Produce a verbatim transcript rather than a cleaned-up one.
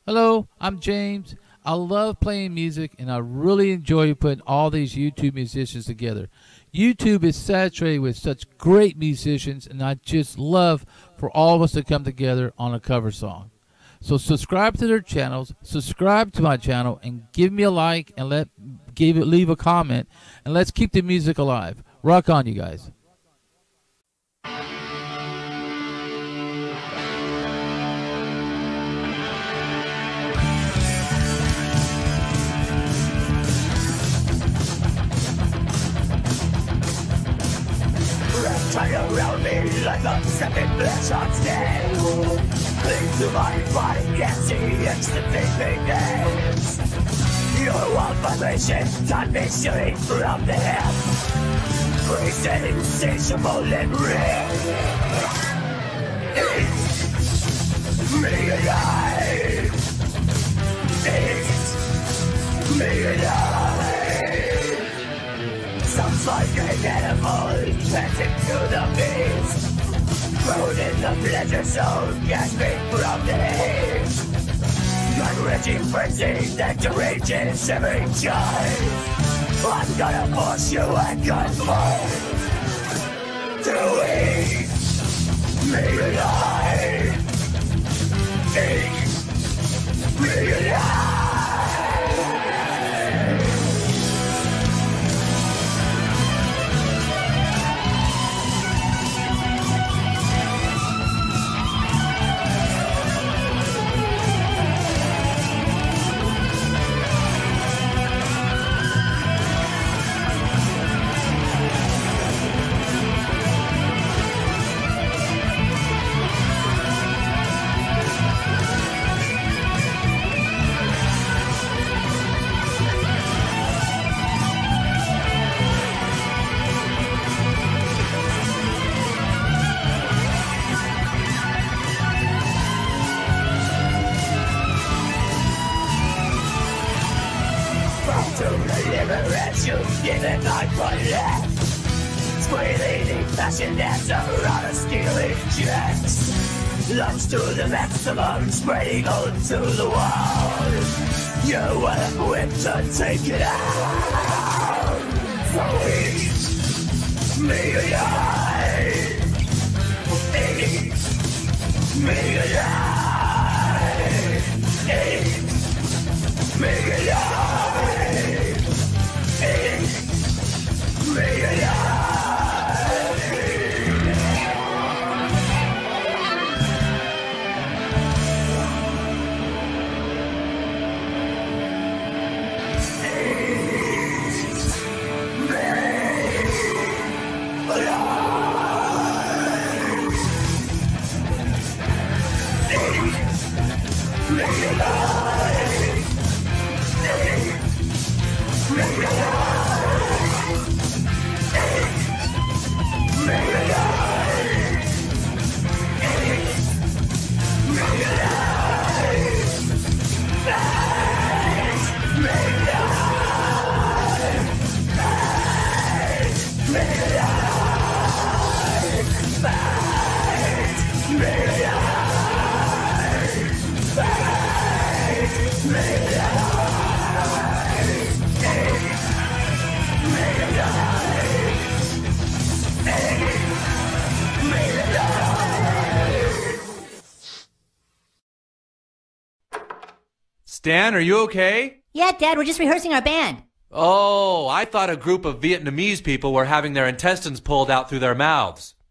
Hello, I'm James. I love playing music and I really enjoy putting all these YouTube musicians together. YouTube is saturated with such great musicians and I just love for all of us to come together on a cover song. So subscribe to their channels, subscribe to my channel, and give me a like and let give it leave a comment, and let's keep the music alive. Rock on, you guys. Turn around me like a second flash on stage. Cling to my body, can't see it's the thing begins. Your wild vibration, time me shooting from the hip. Crazy, insatiable and real. Eat me alive. Eat me alive. Sounds like an animal panting to the beast. Thrown in the pleasure zone, gasping from the heat. Gut-wrenching frenzy that deranges every child. I'm gonna push you at gunpoint to eat me alive. Eat me alive. To deliverance, you've given my blood. Squealing passion as a rod of stealing checks. Lungs to the maximum, spreading onto the wall. You're well equipped to take it out. So eat me alive. Eat me alive. Eat me alive. Me alive. Stan, are you okay? Yeah, Dad, we're just rehearsing our band. Oh, I thought a group of Vietnamese people were having their intestines pulled out through their mouths.